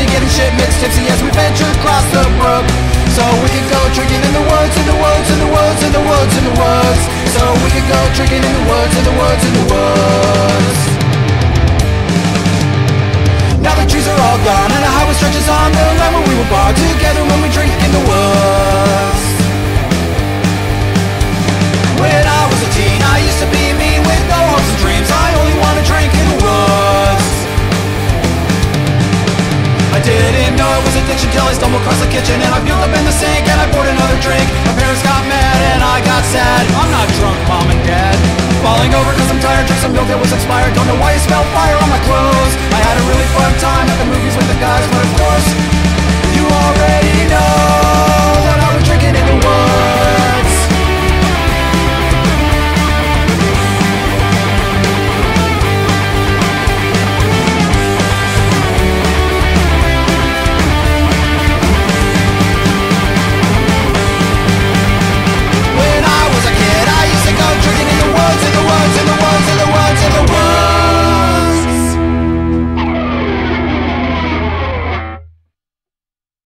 tipsy, getting shit mixed tipsy as we venture across the brook. So we can go drinking in the woods, in the woods, in the woods, in the woods, in the woods. So we can go drinking in the woods, in the woods, in the woods. Now the trees are all gone and a highway stretches on the line where we were bar together when we drink in the woods. When I was a teen, I used to be me with no hopes and dreams. I only want to drink in the woods. I didn't know it was addiction till I stumbled across the kitchen and I puked up in the sink and I poured another drink. My parents got mad and I got sad. I'm not drunk, Mom and Dad. Falling over cause I'm tired, drank some milk that was expired. Don't know why you smell fire on my clothes. I had a really fun time at the movies with the guys, but of course you already